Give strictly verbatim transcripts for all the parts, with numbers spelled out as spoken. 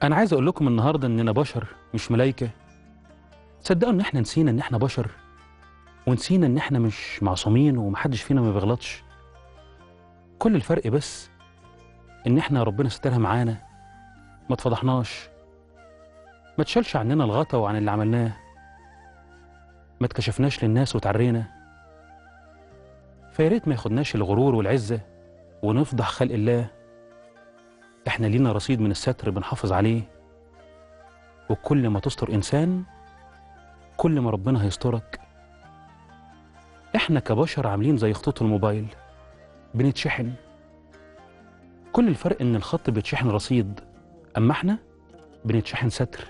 أنا عايز أقول لكم النهاردة إننا بشر مش ملايكة. تصدقوا إن إحنا نسينا إن إحنا بشر، ونسينا إن إحنا مش معصومين ومحدش فينا ما بيغلطش. كل الفرق بس إن إحنا ربنا سترها معانا، ما اتفضحناش، ما تشالش عننا الغطا وعن اللي عملناه، ما اتكشفناش للناس وتعرينا. فياريت ما ياخدناش الغرور والعزة ونفضح خلق الله. إحنا لينا رصيد من الستر بنحافظ عليه، وكل ما تستر إنسان كل ما ربنا هيسترك. إحنا كبشر عاملين زي خطوط الموبايل، بنتشحن. كل الفرق إن الخط بيتشحن رصيد، أما إحنا بنتشحن ستر.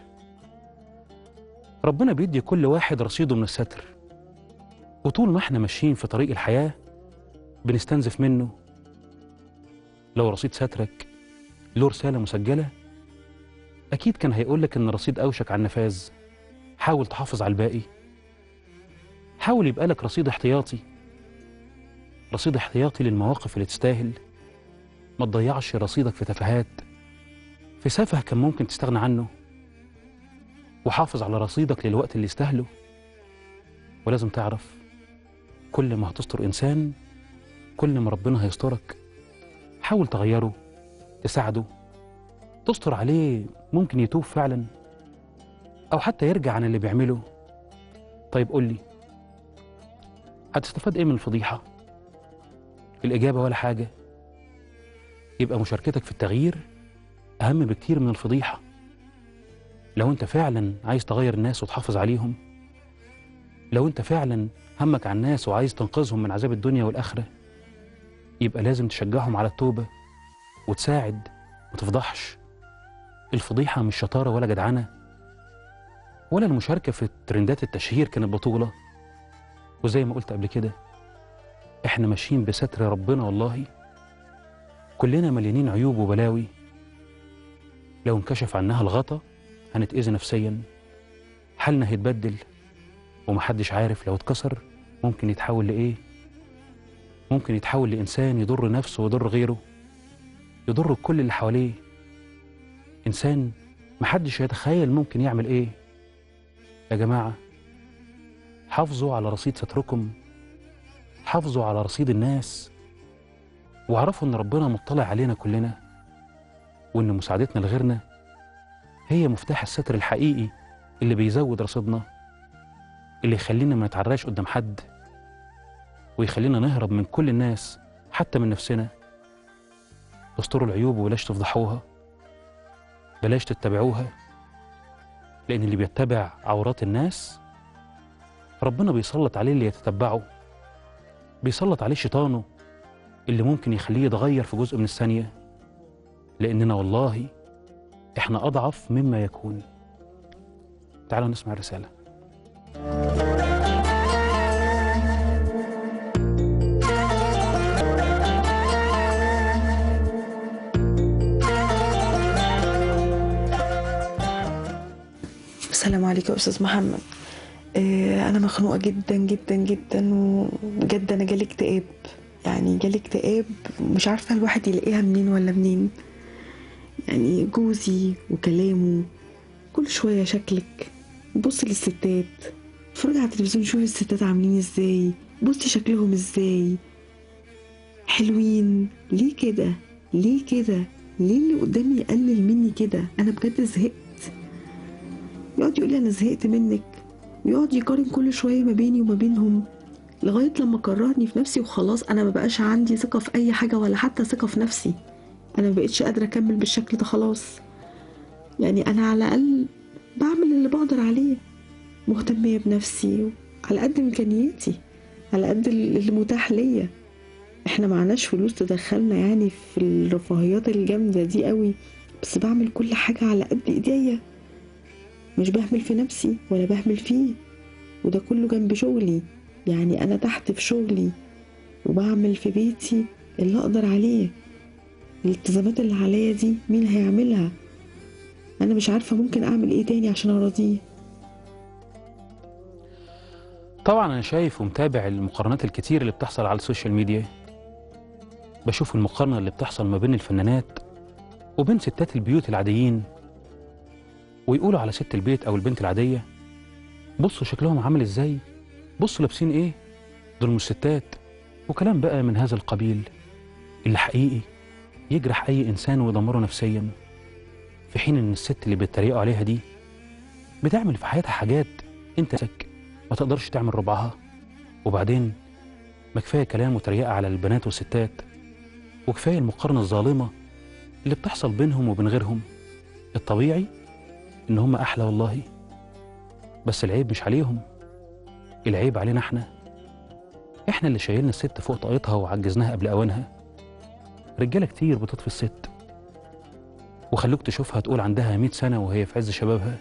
ربنا بيدي كل واحد رصيده من الستر، وطول ما إحنا ماشيين في طريق الحياة بنستنزف منه. لو رصيد سترك له رسالة مسجلة، أكيد كان هيقولك إن رصيد أوشك على النفاذ. حاول تحافظ على الباقي، حاول يبقى لك رصيد احتياطي، رصيد احتياطي للمواقف اللي تستاهل. ما تضيعش رصيدك في تفاهات، في سفه كان ممكن تستغنى عنه. وحافظ على رصيدك للوقت اللي يستاهله. ولازم تعرف، كل ما هتستر إنسان كل ما ربنا هيسترك. حاول تغيره، تساعده، تستر عليه. ممكن يتوب فعلا، أو حتى يرجع عن اللي بيعمله. طيب قول لي، هتستفاد إيه من الفضيحة؟ الإجابة ولا حاجة. يبقى مشاركتك في التغيير أهم بكتير من الفضيحة. لو أنت فعلا عايز تغير الناس وتحافظ عليهم، لو أنت فعلا همك على الناس وعايز تنقذهم من عذاب الدنيا والآخرة، يبقى لازم تشجعهم على التوبة وتساعد، ما تفضحش. الفضيحة مش شطارة ولا جدعنة، ولا المشاركة في ترندات التشهير كانت بطولة. وزي ما قلت قبل كده، احنا ماشيين بستر ربنا والله. كلنا مليانين عيوب وبلاوي، لو انكشف عنها الغطا هنتأذي نفسيا، حالنا هيتبدل، ومحدش عارف لو اتكسر ممكن يتحول لإيه. ممكن يتحول لإنسان يضر نفسه ويضر غيره، يضر كل اللي حواليه. إنسان محدش يتخيل ممكن يعمل إيه. يا جماعة، حافظوا على رصيد ستركم، حافظوا على رصيد الناس، واعرفوا إن ربنا مطلع علينا كلنا، وإن مساعدتنا لغيرنا هي مفتاح الستر الحقيقي اللي بيزود رصيدنا، اللي يخلينا ما نتعراش قدام حد، ويخلينا نهرب من كل الناس حتى من نفسنا. استروا العيوب وبلاش تفضحوها، بلاش تتبعوها، لأن اللي بيتبع عورات الناس ربنا بيسلط عليه اللي يتتبعه، بيسلط عليه شيطانه اللي ممكن يخليه يتغير في جزء من الثانية. لأننا والله إحنا أضعف مما يكون. تعالوا نسمع الرسالة. السلام عليكم يا أستاذ محمد. آه، أنا مخنوقة جدا جدا جدا، وبجد أنا جالي اكتئاب. يعني جالي اكتئاب، مش عارفة الواحد يلاقيها منين ولا منين. يعني جوزي وكلامه كل شوية شكلك، بص للستات، اتفرج على التلفزيون شوف الستات عاملين ازاي، بصي شكلهم ازاي حلوين. ليه كده؟ ليه كده؟ ليه اللي قدامي يقلل مني كده؟ أنا بجد زهقت. يقعد يقول لي أنا زهقت منك، ويقعد يقارن كل شوية ما بيني وما بينهم، لغاية لما كرهني في نفسي وخلاص. أنا ما بقاش عندي ثقة في أي حاجة، ولا حتى ثقة في نفسي. أنا ما بقتش قادرة أكمل بالشكل ده خلاص. يعني أنا على الأقل بعمل اللي بقدر عليه، مهتمية بنفسي على قد إمكانياتي، على قد اللي متاح ليا. إحنا معناش فلوس تدخلنا يعني في الرفاهيات الجامدة دي قوي، بس بعمل كل حاجة على قد إيديا، مش بهمل في نفسي ولا بهمل فيه. وده كله جنب شغلي. يعني أنا تحت في شغلي وبعمل في بيتي اللي أقدر عليه. الالتزامات اللي عليا دي مين هيعملها؟ أنا مش عارفة ممكن أعمل إيه تاني عشان أراضيه. طبعا أنا شايف ومتابع المقارنات الكتير اللي بتحصل على السوشيال ميديا. بشوف المقارنة اللي بتحصل ما بين الفنانات وبين ستات البيوت العاديين. ويقولوا على ست البيت أو البنت العادية بصوا شكلهم عامل إزاي، بصوا لابسين إيه، دول مش ستات، وكلام بقى من هذا القبيل اللي حقيقي يجرح أي إنسان ويدمره نفسيا، في حين إن الست اللي بيتريقوا عليها دي بتعمل في حياتها حاجات أنت سك ما تقدرش تعمل ربعها. وبعدين ما كفاية كلام وتريقة على البنات والستات، وكفاية المقارنة الظالمة اللي بتحصل بينهم وبين غيرهم. الطبيعي إن هم أحلى والله، بس العيب مش عليهم، العيب علينا إحنا. إحنا اللي شايلنا الست فوق طاقتها وعجزناها قبل أوانها. رجالة كتير بتطفي الست وخلوك تشوفها تقول عندها مئة سنة وهي في عز شبابها،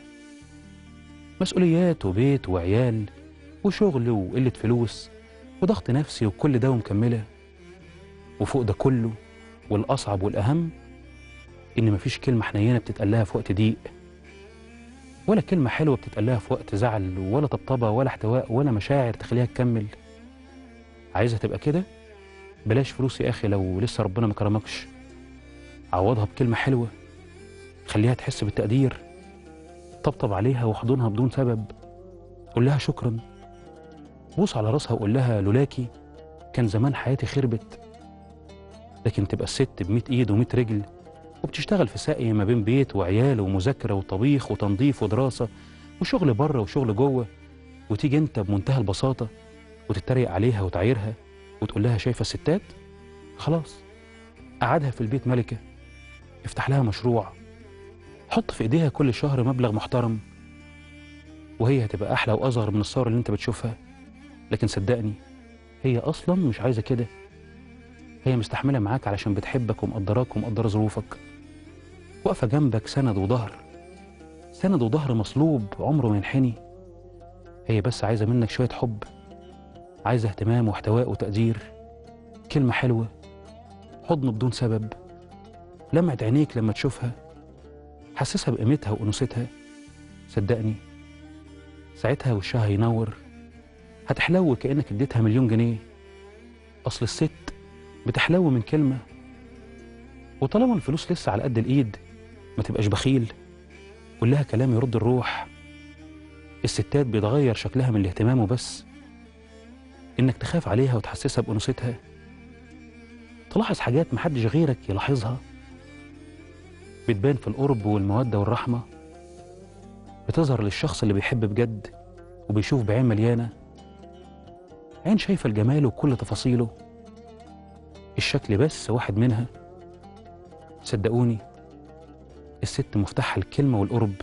مسؤوليات وبيت وعيال وشغل وقلة فلوس وضغط نفسي وكل ده ومكملة. وفوق ده كله والأصعب والأهم إن مفيش كلمة حنينة بتتقالها في وقت ضيق، ولا كلمة حلوة بتتقالها في وقت زعل، ولا طبطبة ولا احتواء ولا مشاعر تخليها تكمل. عايزها تبقى كده؟ بلاش فلوس يا أخي لو لسه ربنا ما كرمكش، عوضها بكلمة حلوة، خليها تحس بالتقدير، طبطب عليها واحضنها بدون سبب، قول لها شكرا، بوس على راسها وقول لها لولاكي كان زمان حياتي خربت. لكن تبقى الست بمية ايد ومية رجل وبتشتغل في ساقية ما بين بيت وعيال ومذاكرة وطبيخ وتنظيف ودراسة وشغل بره وشغل جوه، وتيجي انت بمنتهى البساطة وتتريق عليها وتعايرها وتقول لها شايفة الستات؟ خلاص قعدها في البيت ملكة، افتح لها مشروع، حط في ايديها كل شهر مبلغ محترم، وهي هتبقى احلى واصغر من الصور اللي انت بتشوفها. لكن صدقني هي اصلا مش عايزة كده، هي مستحملة معاك علشان بتحبك ومقدراك ومقدرة ظروفك، واقفة جنبك سند وظهر، سند وظهر مصلوب عمره ما ينحني. هي بس عايزة منك شوية حب، عايزة اهتمام واحتواء وتقدير، كلمة حلوة، حضن بدون سبب، لمعة عينيك لما تشوفها، حسسها بقيمتها وأنوثتها. صدقني ساعتها وشها هينور، هتحلو كأنك اديتها مليون جنيه. أصل الست بتحلو من كلمة، وطالما الفلوس لسه على قد الإيد ما تبقاش بخيل، قول لها كلام يرد الروح. الستات بيتغير شكلها من الاهتمام وبس، إنك تخاف عليها وتحسسها بأنوثتها، تلاحظ حاجات محدش غيرك يلاحظها، بتبان في القرب والمودة والرحمة، بتظهر للشخص اللي بيحب بجد وبيشوف بعين مليانة، عين شايفة الجمال وكل تفاصيله، الشكل بس واحد منها. صدقوني الست مفتاحها الكلمة والقرب،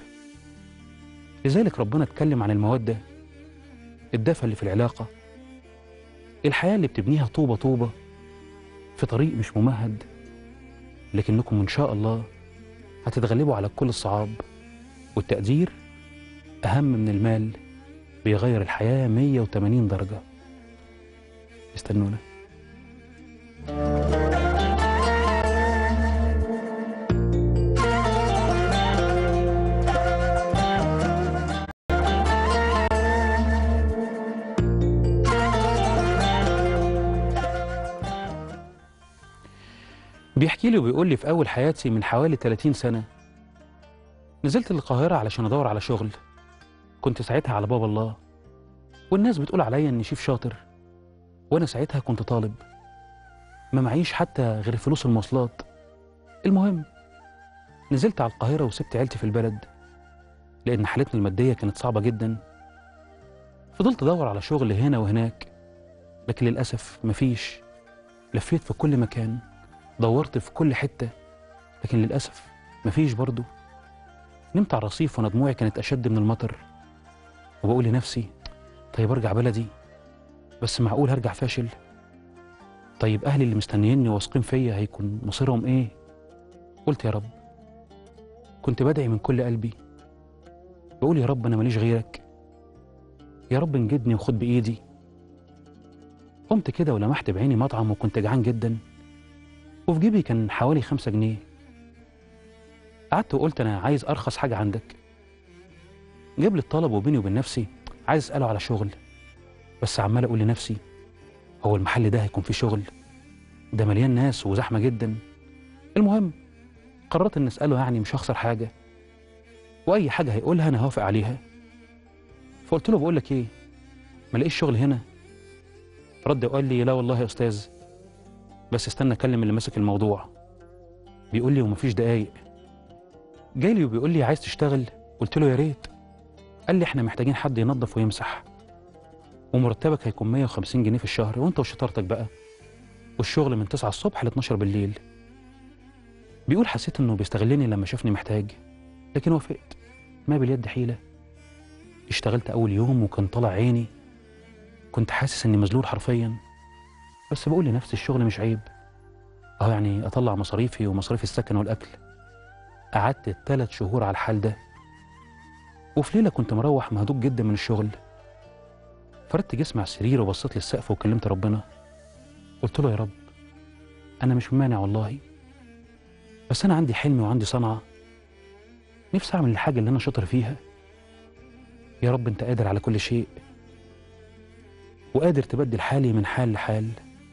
لذلك ربنا اتكلم عن المودة، الدفى اللي في العلاقة، الحياة اللي بتبنيها طوبة طوبة في طريق مش ممهد، لكنكم إن شاء الله هتتغلبوا على كل الصعاب. والتقدير أهم من المال، بيغير الحياة مية وتمانين درجة. استنونا. بيحكي لي وبيقول لي في أول حياتي من حوالي تلاتين سنة نزلت القاهرة علشان أدور على شغل، كنت ساعتها على باب الله، والناس بتقول عليا إني شيف شاطر، وأنا ساعتها كنت طالب ما معيش حتى غير فلوس المواصلات. المهم نزلت على القاهرة وسبت عيلتي في البلد لأن حالتنا المادية كانت صعبة جدا. فضلت أدور على شغل هنا وهناك، لكن للأسف مفيش. لفيت في كل مكان، دورت في كل حتة، لكن للأسف مفيش برضو. نمت على الرصيف وأنا دموعي كانت أشد من المطر، وبقول لنفسي طيب أرجع بلدي، بس معقول هرجع فاشل؟ طيب أهلي اللي مستنييني واثقين فيا هيكون مصيرهم إيه؟ قلت يا رب، كنت بدعي من كل قلبي، بقول يا رب أنا ماليش غيرك، يا رب انجدني وخد بإيدي. قمت كده ولمحت بعيني مطعم وكنت جعان جدا، وفي جيبي كان حوالي خمسة جنيه. قعدت وقلت أنا عايز أرخص حاجة عندك. جاب لي الطلب وبيني وبين نفسي عايز أسأله على شغل، بس عمال أقول لنفسي هو المحل ده هيكون فيه شغل؟ ده مليان ناس وزحمة جدا. المهم قررت إن أسأله، يعني مش هخسر حاجة. واي حاجه هيقولها انا هوافق عليها. فقلت له بقول لك ايه، ما لاقيش شغل هنا. رد وقال لي لا والله يا استاذ، بس استنى اكلم اللي ماسك الموضوع. بيقول لي ومفيش دقايق جاي لي وبيقول لي عايز تشتغل؟ قلت له يا ريت. قال لي احنا محتاجين حد ينظف ويمسح، ومرتبك هيكون مية وخمسين جنيه في الشهر، وانت وشطارتك بقى، والشغل من تسعة الصبح ل اتناشر بالليل. بيقول حسيت انه بيستغلني لما شافني محتاج، لكن وافقت، ما باليد حيلة. اشتغلت اول يوم وكان طالع عيني، كنت حاسس اني مذلول حرفيا، بس بقول لنفسي الشغل مش عيب، اه يعني اطلع مصاريفي ومصاريف السكن والاكل. قعدت ثلاث شهور على الحال ده، وفي ليله كنت مروح مهدوك جدا من الشغل، فردت جسمي على السرير وبصيت للسقف وكلمت ربنا. قلت له يا رب انا مش مانع والله، بس انا عندي حلمي وعندي صنعه، نفسي اعمل الحاجه اللي انا شاطر فيها. يا رب انت قادر على كل شيء، وقادر تبدل حالي من حال لحال.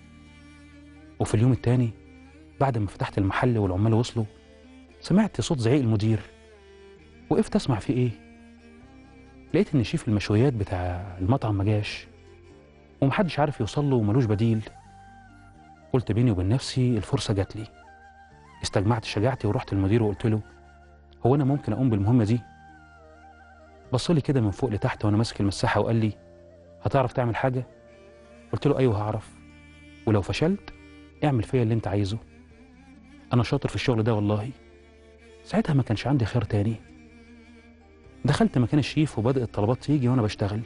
وفي اليوم التاني بعد ما فتحت المحل والعمال وصلوا، سمعت صوت زعيق المدير. وقفت اسمع فيه ايه، لقيت ان شيف المشويات بتاع المطعم ما جاش، ومحدش عارف يوصل له وملوش بديل. قلت بيني وبين نفسي الفرصه جات لي، استجمعت شجاعتي ورحت للمدير وقلت له هو انا ممكن اقوم بالمهمه دي؟ بص لي كده من فوق لتحت وانا ماسك المساحه وقال لي هتعرف تعمل حاجه؟ قلت له ايوه هعرف، ولو فشلت اعمل فيا اللي انت عايزه، انا شاطر في الشغل ده والله. ساعتها ما كانش عندي خيار تاني، دخلت مكان الشيف وبدأت الطلبات تيجي وانا بشتغل.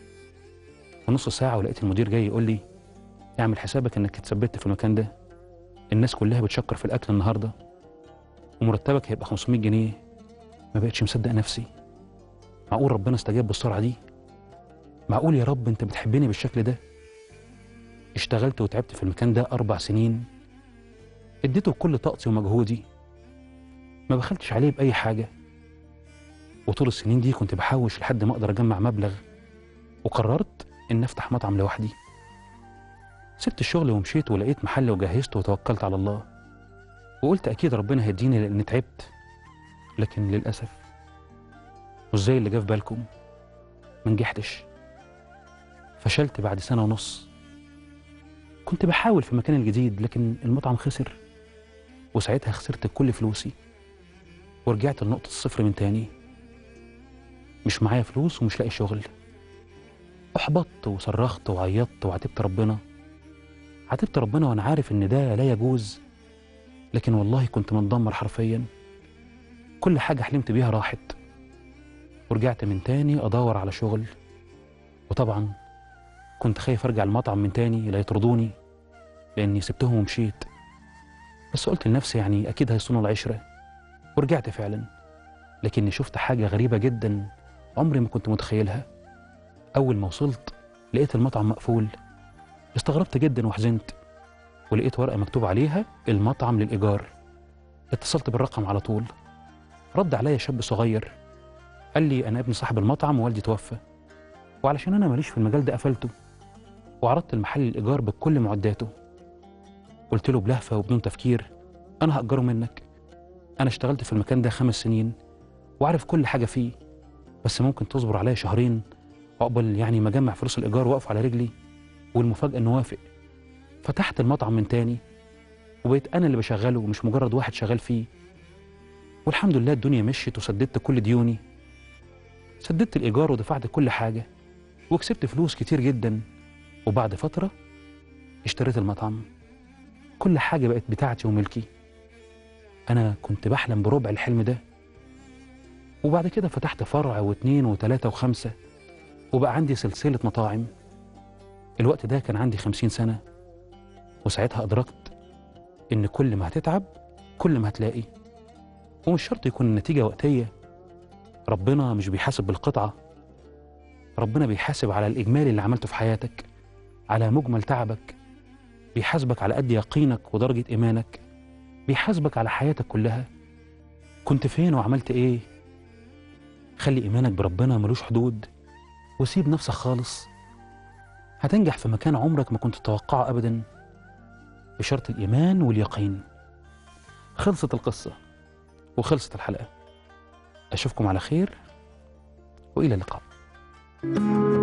في نص ساعه ولقيت المدير جاي يقول لي اعمل حسابك انك اتثبت في المكان ده، الناس كلها بتشكر في الاكل النهارده، ومرتبك هيبقى خمسمية جنيه. ما بقتش مصدق نفسي، معقول ربنا استجاب بالسرعه دي؟ معقول يا رب انت بتحبني بالشكل ده؟ اشتغلت وتعبت في المكان ده اربع سنين، اديته كل طاقتي ومجهودي، ما بخلتش عليه باي حاجه. وطول السنين دي كنت بحوش لحد ما اقدر اجمع مبلغ، وقررت ان افتح مطعم لوحدي. سبت الشغل ومشيت ولقيت محل وجهزته وتوكلت على الله، وقلت اكيد ربنا هيديني لاني تعبت. لكن للاسف مش زي اللي جه في بالكم، ما نجحتش، فشلت بعد سنه ونص. كنت بحاول في المكان الجديد لكن المطعم خسر، وساعتها خسرت كل فلوسي ورجعت لنقطه الصفر من تاني، مش معايا فلوس ومش لاقي شغل. احبطت وصرخت وعيطت وعاتبت ربنا، عاتبت ربنا وانا عارف ان ده لا يجوز، لكن والله كنت متدمر حرفيا، كل حاجه حلمت بيها راحت. ورجعت من تاني ادور على شغل، وطبعا كنت خايف ارجع المطعم من تاني لا يطردوني لاني سبتهم ومشيت، بس قلت لنفسي يعني اكيد هيصونوا العشره. ورجعت فعلا، لكني شفت حاجه غريبه جدا عمري ما كنت متخيلها. اول ما وصلت لقيت المطعم مقفول، استغربت جدا وحزنت، ولقيت ورقه مكتوب عليها المطعم للايجار. اتصلت بالرقم على طول، رد عليا شاب صغير قال لي انا ابن صاحب المطعم ووالدي توفى، وعلشان انا ماليش في المجال ده قفلته، وعرضت المحل للايجار بكل معداته. قلت له بلهفه وبدون تفكير انا هاجره منك، انا اشتغلت في المكان ده خمس سنين وعارف كل حاجه فيه، بس ممكن تصبر عليا شهرين عقبال يعني ما اجمع فلوس الايجار واقف على رجلي. والمفاجاه انه وافق. فتحت المطعم من تاني، وبقيت انا اللي بشغله ومش مجرد واحد شغال فيه. والحمد لله الدنيا مشيت وسددت كل ديوني، سددت الايجار ودفعت كل حاجه، وكسبت فلوس كتير جدا. وبعد فتره اشتريت المطعم، كل حاجه بقت بتاعتي وملكي. انا كنت بحلم بربع الحلم ده. وبعد كده فتحت فرع واثنين وثلاثه وخمسه، وبقى عندي سلسله مطاعم. الوقت ده كان عندي خمسين سنه، وساعتها ادركت ان كل ما هتتعب كل ما هتلاقي، ومش شرط يكون النتيجه وقتيه. ربنا مش بيحاسب بالقطعه، ربنا بيحاسب على الاجمالي اللي عملته في حياتك، على مجمل تعبك، بيحاسبك على قد يقينك ودرجه ايمانك، بيحاسبك على حياتك كلها. كنت فين وعملت ايه؟ خلي ايمانك بربنا ملوش حدود، وسيب نفسك خالص، هتنجح في مكان عمرك ما كنت تتوقعه ابدا، بشرط الايمان واليقين. خلصت القصه وخلصت الحلقه. أشوفكم على خير وإلى اللقاء.